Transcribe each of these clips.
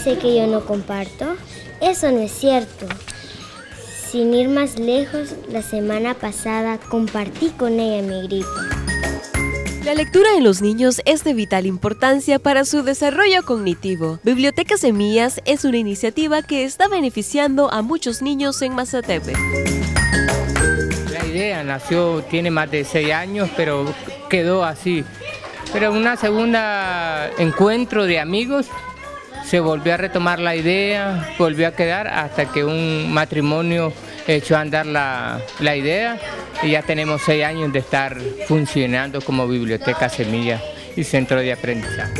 dice que yo no comparto? Eso no es cierto. Sin ir más lejos, la semana pasada compartí con ella mi gripa. La lectura en los niños es de vital importancia para su desarrollo cognitivo. Biblioteca Semillas es una iniciativa que está beneficiando a muchos niños en Mazatepe. La idea nació, tiene más de 6 años, pero quedó así. Pero en una segunda encuentro de amigos se volvió a retomar la idea, volvió a quedar hasta que un matrimonio echó a andar la idea y ya tenemos 6 años de estar funcionando como Biblioteca Semillas y Centro de Aprendizaje.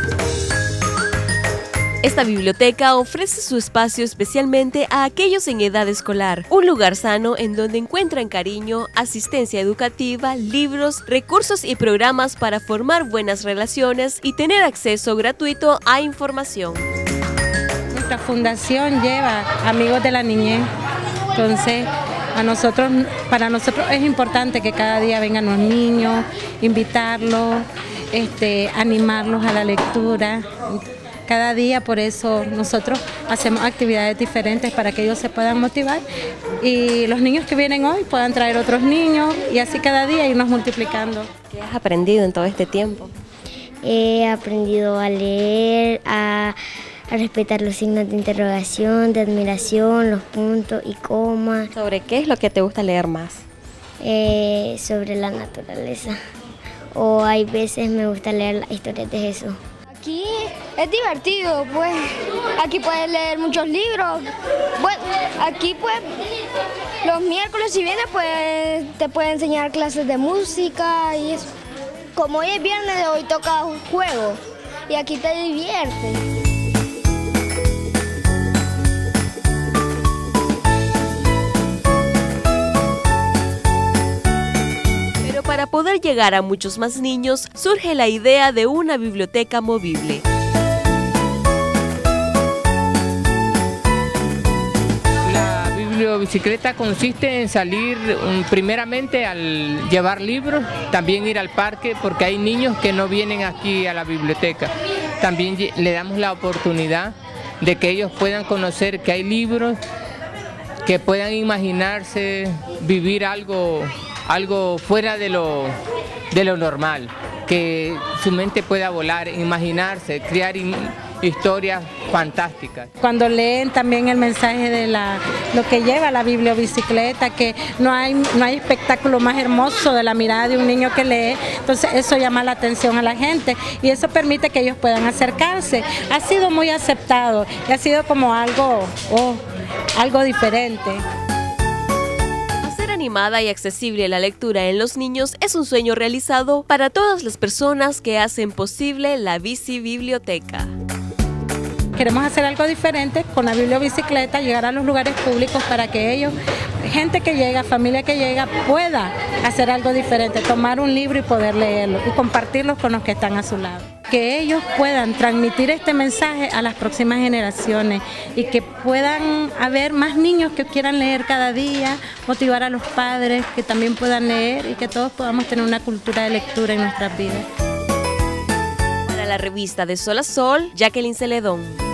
Esta biblioteca ofrece su espacio especialmente a aquellos en edad escolar, un lugar sano en donde encuentran cariño, asistencia educativa, libros, recursos y programas para formar buenas relaciones y tener acceso gratuito a información. Nuestra fundación lleva Amigos de la Niñez, entonces para nosotros es importante que cada día vengan los niños, invitarlos, animarlos a la lectura. Cada día, por eso nosotros hacemos actividades diferentes para que ellos se puedan motivar y los niños que vienen hoy puedan traer otros niños y así cada día irnos multiplicando. ¿Qué has aprendido en todo este tiempo? He aprendido a leer, a respetar los signos de interrogación, de admiración, los puntos y comas. ¿Sobre qué es lo que te gusta leer más? Sobre la naturaleza. O hay veces me gusta leer las historias de Jesús. Aquí es divertido, pues aquí puedes leer muchos libros. Bueno, aquí pues los miércoles si vienes pues te puede enseñar clases de música y eso. Como hoy es viernes, hoy toca un juego y aquí te diviertes. Para poder llegar a muchos más niños, surge la idea de una biblioteca movible. La bibliobicicleta consiste en salir primeramente al llevar libros, también ir al parque, porque hay niños que no vienen aquí a la biblioteca. También le damos la oportunidad de que ellos puedan conocer que hay libros, que puedan imaginarse, vivir algo fuera de lo normal, que su mente pueda volar, imaginarse, crear historias fantásticas. Cuando leen también el mensaje de lo que lleva la bibliobicicleta, que no hay espectáculo más hermoso de la mirada de un niño que lee, entonces eso llama la atención a la gente y eso permite que ellos puedan acercarse. Ha sido muy aceptado y ha sido como algo diferente. Animada y accesible la lectura en los niños es un sueño realizado para todas las personas que hacen posible la bicibiblioteca. Queremos hacer algo diferente con la bibliobicicleta, llegar a los lugares públicos para que ellos, gente que llega, familia que llega, pueda hacer algo diferente, tomar un libro y poder leerlo y compartirlo con los que están a su lado. Que ellos puedan transmitir este mensaje a las próximas generaciones y que puedan haber más niños que quieran leer cada día, motivar a los padres que también puedan leer y que todos podamos tener una cultura de lectura en nuestras vidas. Para la revista De Sol a Sol, Jacqueline Celedón.